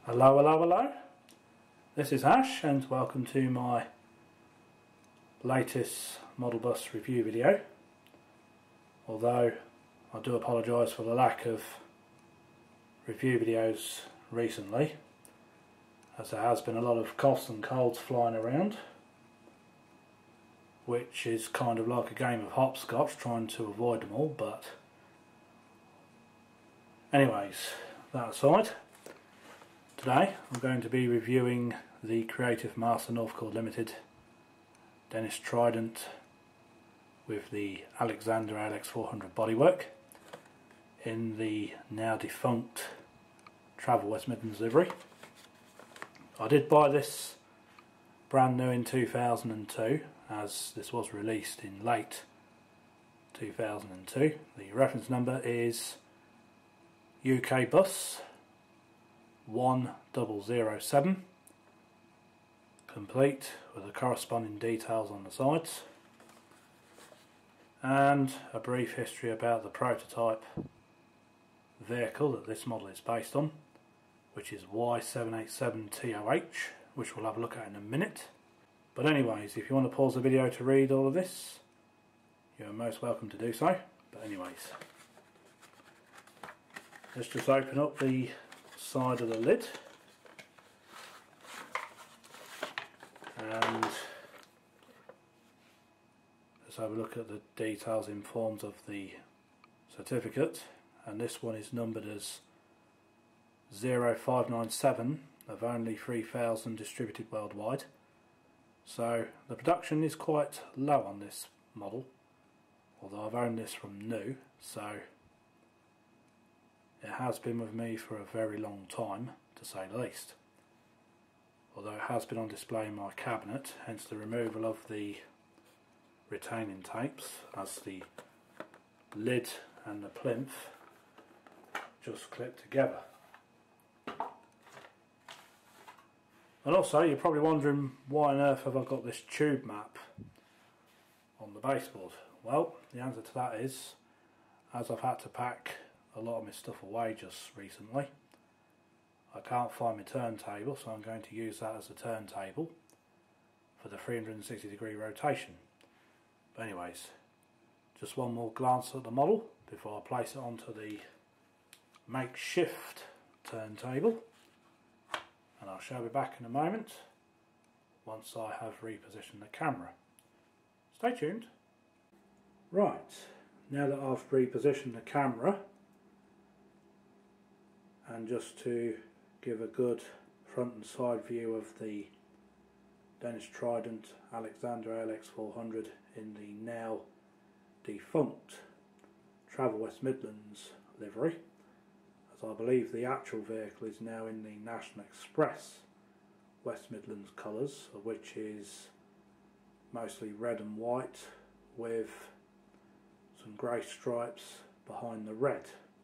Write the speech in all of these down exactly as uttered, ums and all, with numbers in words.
Hello, hello, hello. This is Ash and welcome to my latest model bus review video. Although I do apologise for the lack of review videos recently, as there has been a lot of coughs and colds flying around, which is kind of like a game of hopscotch, trying to avoid them all. But anyways, that aside, today I'm going to be reviewing the Creative Master Northcord Limited Dennis Trident with the Alexander A L X four hundred bodywork in the now defunct Travel West Midlands livery. I did buy this brand new in two thousand two, as this was released in late two thousand two. The reference number is U K B U S one zero zero seven, complete with the corresponding details on the sides, and a brief history about the prototype vehicle that this model is based on, which is Y seven eight seven T O H, which we'll have a look at in a minute. But anyways, if you want to pause the video to read all of this, you're most welcome to do so. But anyways, let's just open up the side of the lid and let's have a look at the details in forms of the certificate. And this one is numbered as zero five nine seven of only three thousand distributed worldwide. So the production is quite low on this model, although I've owned this from new, so it has been with me for a very long time, to say the least. Although it has been on display in my cabinet, hence the removal of the retaining tapes, as the lid and the plinth just clip together. And also, you're probably wondering, why on earth have I got this tube map on the baseboard? Well, the answer to that is, as I've had to pack a lot of my stuff away just recently, I can't find my turntable, so I'm going to use that as a turntable for the three hundred sixty degree rotation. But anyways, just one more glance at the model before I place it onto the makeshift turntable, and I shall be back in a moment once I have repositioned the camera. Stay tuned. Right, now that I've repositioned the camera, and just to give a good front and side view of the Dennis Trident Alexander A L X four hundred in the now defunct Travel West Midlands livery, as I believe the actual vehicle is now in the National Express West Midlands colours, which is mostly red and white with some grey stripes behind the red.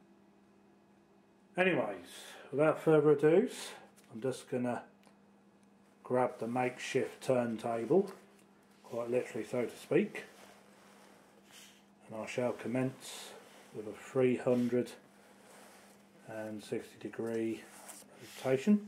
Anyways, without further ado, I'm just going to grab the makeshift turntable, quite literally so to speak, and I shall commence with a three hundred sixty degree rotation.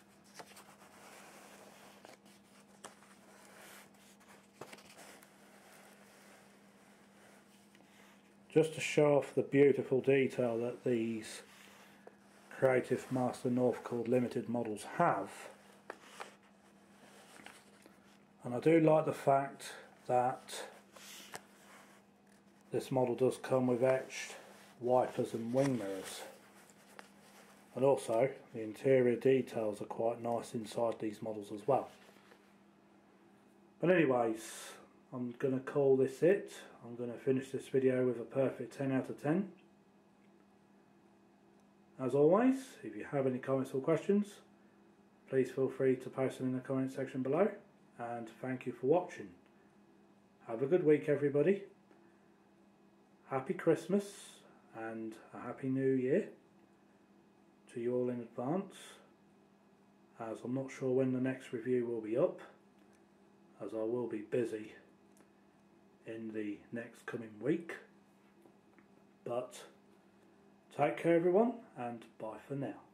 Just to show off the beautiful detail that these Creative Master Northcord Limited models have. And I do like the fact that this model does come with etched wipers and wing mirrors, and also the interior details are quite nice inside these models as well. But anyways, I'm going to call this it. I'm going to finish this video with a perfect ten out of ten. As always, if you have any comments or questions, please feel free to post them in the comment section below, and thank you for watching. Have a good week, everybody. Happy Christmas and a Happy New Year to you all in advance, as I'm not sure when the next review will be up, as I will be busy in the next coming week. But take care everyone, and bye for now.